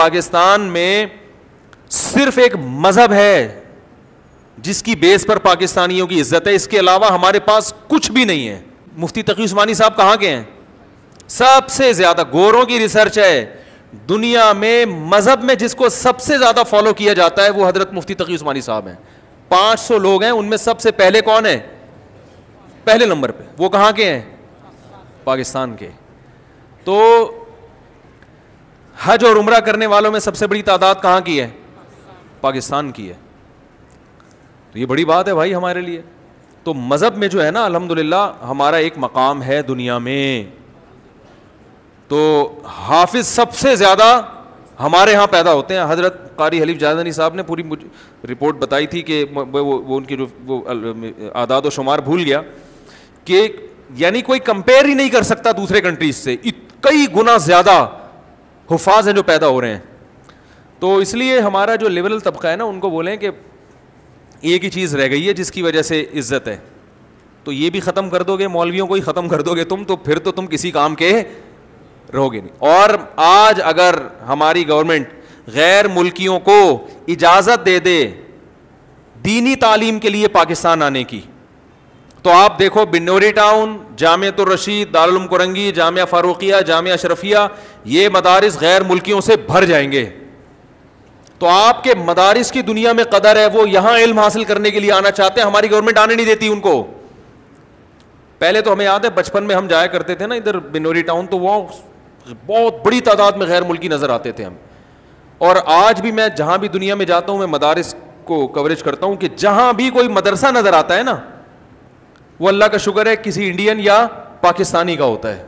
پاکستان میں صرف ایک مذہب ہے جس کی بیس پر پاکستانیوں کی عزت ہے, اس کے علاوہ ہمارے پاس کچھ بھی نہیں ہے. مفتی تقی عثمانی صاحب کہاں کے ہیں؟ سب سے زیادہ, گوروں کی ریسرچ ہے, دنیا میں مذہب میں جس کو سب سے زیادہ فالو کیا جاتا ہے وہ حضرت مفتی تقی عثمانی صاحب ہیں. 500 لوگ ہیں, ان میں سب سے پہلے کون ہے؟ پہلے نمبر پہ وہ کہاں کے ہیں؟ پاکستان کے. تو حج اور عمرہ کرنے والوں میں سب سے بڑی تعداد کہاں کی ہے؟ پاکستان کی ہے. تو یہ بڑی بات ہے بھائی ہمارے لیے. تو مذہب میں جو ہے نا الحمدللہ ہمارا ایک مقام ہے دنیا میں. تو حافظ سب سے زیادہ ہمارے ہاں پیدا ہوتے ہیں. حضرت قاری حلیف جازنی صاحب نے پوری رپورٹ بتائی تھی کہ وہ ان کی وہ اعداد و شمار بھول گیا کہ یعنی کوئی کمپیئر ہی نہیں کر سکتا دوسرے کنٹریز سے, کئی گنا زیادہ حفاظ ہیں جو پیدا ہو رہے ہیں. تو اس لیے ہمارا جو لبرل طبقہ ہے نا ان کو بولیں کہ ایک ہی چیز رہ گئی ہے جس کی وجہ سے عزت ہے, تو یہ بھی ختم کر دو گے, مولویوں کو ہی ختم کر دو گے تم, تو پھر تو تم کسی کام کے رہو گے نہیں. اور آج اگر ہماری گورنمنٹ غیر ملکیوں کو اجازت دے دے دینی تعلیم کے لیے پاکستان آنے کی, تو آپ دیکھو بنوری ٹاؤن, جامعۃ الرشید, دارالعلوم کرنگی, جامعہ فاروقیہ, جامعہ اشرفیہ, یہ مدارس غیر ملکیوں سے بھر جائیں گے. تو آپ کے مدارس کی دنیا میں قدر ہے, وہ یہاں علم حاصل کرنے کے لیے آنا چاہتے ہیں, ہماری گورنمنٹ آنے نہیں دیتی ان کو. پہلے تو ہمیں یاد ہے بچپن میں ہم جایا کرتے تھے نا ادھر بنوری ٹاؤن, تو وہ بہت بڑی تعداد میں غیر ملکی نظر آتے تھے ہم. اور آج بھی میں جہاں بھی دنیا میں جاتا ہوں میں مدارس کو کوریج کرتا ہوں کہ جہاں بھی کوئی مدرسہ نظر آتا ہے نا وہ اللہ کا شکر ہے کسی انڈین یا پاکستانی کا ہوتا ہے.